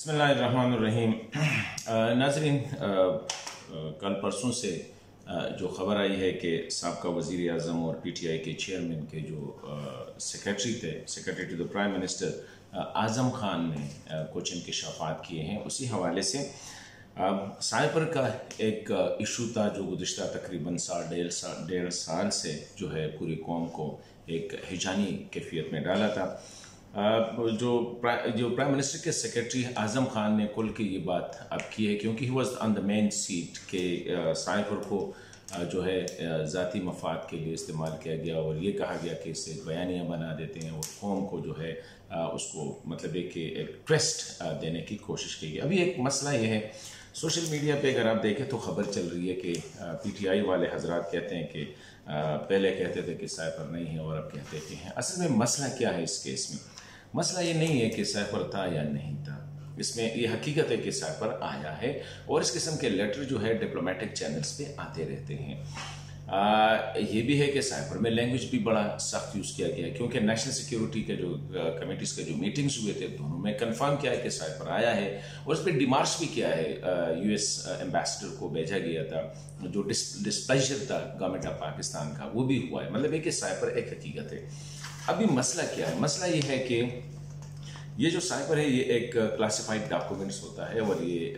बिस्मिल्लाहिर्रहमानिर्रहीम। नाज़रीन, कल परसों से जो ख़बर आई है कि साबका वज़ीर आज़म और PTI के चेयरमैन के जो secretary to the prime minister Azam Khan ने कुछ इंकशाफात किए हैं। उसी हवाले से साइबर का एक इशू था जो गुज़िश्ता तकरीबन डेढ़ साल से जो है पूरी कौम को एक हिजानी कैफियत में डाला था। जो प्राइम मिनिस्टर के सेक्रेटरी आज़म खान ने खुल के ये बात अब की है, क्योंकि he was on the main seat के साइबर को जो है ज़ाती मफाद के लिए इस्तेमाल किया गया और ये कहा गया कि इससे बयानियाँ बना देते हैं और कौम को जो है उसको मतलब एक ट्रस्ट देने की कोशिश की गई। अभी एक मसला ये है, सोशल मीडिया पे अगर आप देखें तो ख़बर चल रही है कि PTI वाले हजरात कहते हैं कि पहले कहते थे कि साइबर नहीं है और अब कहते कि हैं। असल में मसला क्या है इस केस में? मसला ये नहीं है कि साइबर था या नहीं था, इसमें ये हकीकत है कि साइबर आया है और इस किस्म के लेटर जो है डिप्लोमेटिक चैनल्स पे आते रहते हैं। ये भी है कि साइबर में लैंग्वेज भी बड़ा सख्त यूज़ किया गया है, क्योंकि नेशनल सिक्योरिटी के जो कमेटीज़ के जो मीटिंग्स हुए थे दोनों में कंफर्म किया है कि साइबर आया है और उस पर डिमार्च भी किया है। US एम्बेसडर को भेजा गया था, जो डिस्प्लेजर था गवर्नमेंट ऑफ पाकिस्तान का वो भी हुआ है। मतलब है कि साइबर एक हकीकत है। अभी मसला क्या है? मसला ये है कि ये जो साइबर है ये एक क्लासिफाइड डॉक्यूमेंट्स होता है और ये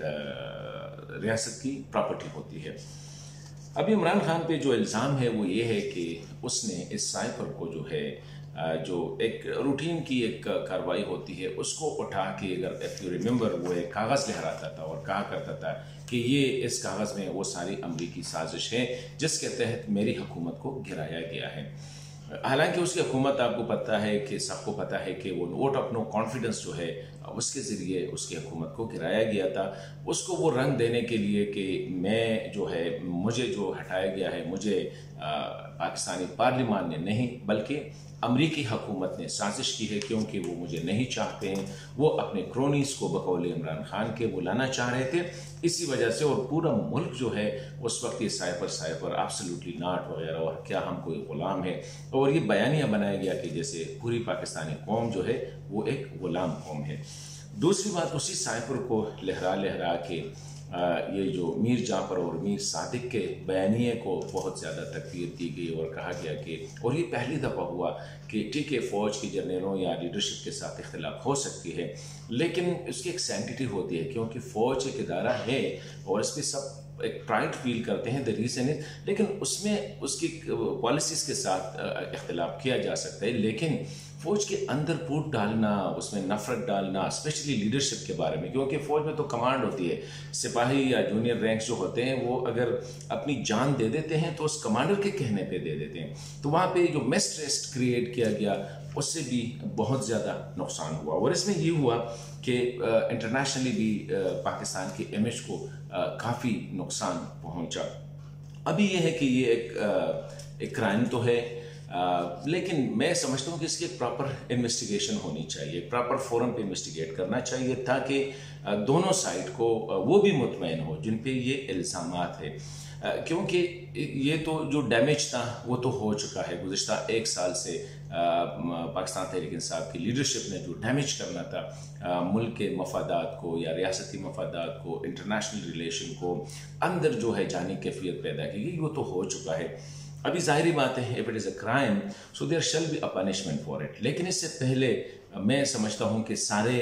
रियासत की प्रॉपर्टी होती है। अभी इमरान खान पे जो इल्ज़ाम है वो ये है कि उसने इस साइबर को जो है जो एक रूटीन की एक कार्रवाई होती है उसको उठा के, अगर इफ़ यू रिमेंबर, वो एक कागज़ लहराता था और कहा करता था कि ये इस कागज़ में वो सारी अमरीकी साजिश है जिसके तहत मेरी हुकूमत को गिराया गया है। हालांकि उसकी हुकूमत, आपको पता है कि सबको पता है कि वो वोट ऑफ नो कॉन्फिडेंस जो है उसके ज़रिए उसकी हुकूमत को गिराया गया था। उसको वो रंग देने के लिए कि मैं जो है मुझे जो हटाया गया है, मुझे पाकिस्तानी पार्लियामान ने नहीं बल्कि अमरीकी हुकूमत ने साजिश की है, क्योंकि वो मुझे नहीं चाहते हैं। वो अपने क्रोनीज़ को बकौल इमरान खान के वो लाना चाह रहे थे, इसी वजह से। और पूरा मुल्क जो है उस वक्त ये साइबर एब्सोल्युटली नॉट वगैरह और क्या हम कोई गुलाम है, और ये बयानिया बनाया गया कि जैसे पूरी पाकिस्तानी कौम जो है वो एक गुलाम कौम है। दूसरी बात, उसी साइबर को लहरा के ये जो मीर जाफर और मीर सादिक के बयानिए को बहुत ज़्यादा तकदीर दी गई और कहा गया कि, और ये पहली दफ़ा हुआ कि ठीक है फ़ौज के जनरलों या लीडरशिप के साथ इख्तिलाफ हो सकती है, लेकिन उसकी एक सैंक्टिटी होती है, क्योंकि फ़ौज एक इदारा है और इस पर सब एक प्राइड फील करते हैं, द रीज़न इज, लेकिन उसमें उसकी पॉलिसीज़ के साथ इख्तिलाफ किया जा सकता है। लेकिन फ़ौज के अंदर फूट डालना, उसमें नफरत डालना, स्पेशली लीडरशिप के बारे में, क्योंकि फ़ौज में तो कमांड होती है, सिपाही या जूनियर रैंक्स जो होते हैं वो अगर अपनी जान दे देते हैं तो उस कमांडर के कहने पे दे देते हैं। तो वहाँ पे जो मिसट्रस्ट क्रिएट किया गया उससे भी बहुत ज़्यादा नुकसान हुआ, और इसमें ये हुआ कि इंटरनेशनली भी पाकिस्तान के इमेज को काफ़ी नुकसान पहुँचा। अभी ये है कि ये एक क्राइम तो है, लेकिन मैं समझता हूँ कि इसकी एक प्रॉपर इन्वेस्टिगेशन होनी चाहिए, प्रॉपर फोरम पे इन्वेस्टिगेट करना चाहिए, ताकि दोनों साइड को वो भी मुतमईन हो जिन पे ये इल्ज़ामात है। क्योंकि ये तो जो डैमेज था वो तो हो चुका है। गुज़िश्ता एक साल से पाकिस्तान तहरीक इंसाफ की लीडरशिप ने जो डैमेज करना था मुल्क के मफादात को या रियासती मफादात को, इंटरनेशनल रिलेशन को अंदर जो है जानी कैफियत पैदा की गई, वो तो हो चुका है। अभी ज़ाहिरी बात है, if it is a crime so there shall be a punishment for it. लेकिन इससे पहले मैं समझता हूँ कि सारे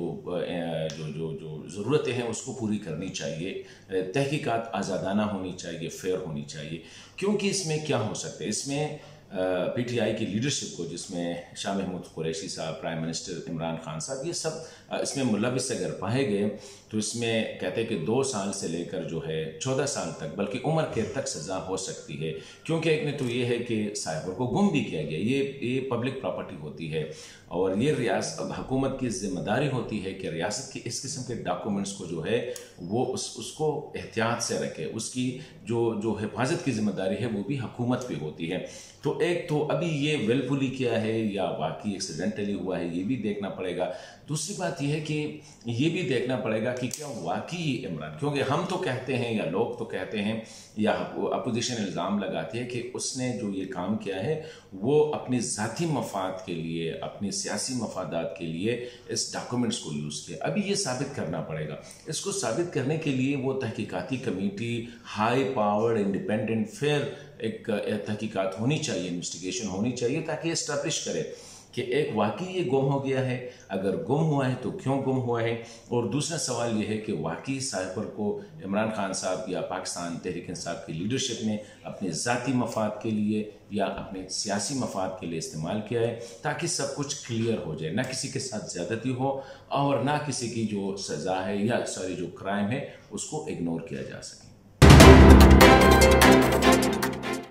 जो ज़रूरतें हैं उसको पूरी करनी चाहिए, तहकीकात आज़ादाना होनी चाहिए, फेयर होनी चाहिए। क्योंकि इसमें क्या हो सकता है, इसमें PTI की लीडरशिप को, जिसमें शाह महमूद कुरैशी साहब, प्राइम मिनिस्टर इमरान खान साहब, ये सब इसमें मुलविस अगर पाए गए तो इसमें कहते हैं कि 2 साल से लेकर जो है 14 साल तक, बल्कि उम्र कैद तक सज़ा हो सकती है। क्योंकि एक में तो ये है कि साइबर को गुम भी किया गया, ये पब्लिक प्रॉपर्टी होती है और ये हुकूमत की जिम्मेदारी होती है कि रियासत की इस किस्म के डॉक्यूमेंट्स को जो है वो उसको एहतियात से रखे, उसकी जो हिफाजत की जिम्मेदारी है वो भी हुकूमत पे होती है। तो तो एक तो अभी ये विलफुली किया है या वाकई एक्सीडेंटली हुआ है, ये भी देखना पड़ेगा। दूसरी बात यह है कि ये भी देखना पड़ेगा कि क्या वाकई इमरान, क्योंकि हम तो कहते हैं या लोग तो कहते हैं या अपोजिशन इल्ज़ाम लगाती है कि उसने जो ये काम किया है वो अपनी ज़ाती मफाद के लिए, अपनी सियासी मफादात के लिए इस डॉक्यूमेंट्स को यूज़ किया। अभी ये साबित करना पड़ेगा। इसको साबित करने के लिए वो तहकीकाती committee, high powered independent fair एक तहकीकात होनी चाहिए, इन्वेस्टिगेशन होनी चाहिए, ताकि इस्टेब्लिश करे कि एक वाकई ये गुम हो गया है, अगर गुम हुआ है तो क्यों गुम हुआ है। और दूसरा सवाल ये है कि वाकई साइफर को इमरान खान साहब या पाकिस्तान तहरीक इंसाफ की लीडरशिप ने अपने ज़ाती मफाद के लिए या अपने सियासी मफाद के लिए इस्तेमाल किया है, ताकि सब कुछ क्लियर हो जाए, ना किसी के साथ ज़्यादती हो और ना किसी की जो सज़ा है या जो क्राइम है उसको इग्नोर किया जा सके।